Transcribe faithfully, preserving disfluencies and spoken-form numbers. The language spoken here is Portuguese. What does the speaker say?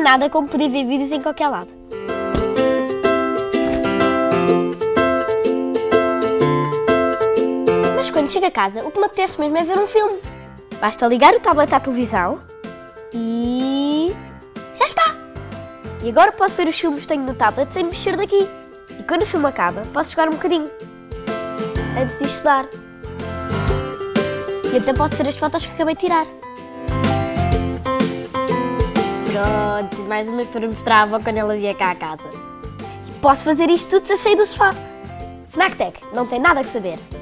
nada como poder ver vídeos em qualquer lado. Mas quando chego a casa, o que me apetece mesmo é ver um filme. Basta ligar o tablet à televisão e... já está! E agora posso ver os filmes que tenho no tablet sem mexer daqui. E quando o filme acaba, posso jogar um bocadinho. Antes de estudar. E até posso ver as fotos que acabei de tirar. Pronto, mais uma para mostrar à avó quando ela vier cá à casa. E posso fazer isto tudo sem sair do sofá. Fnactech, não tem nada que saber.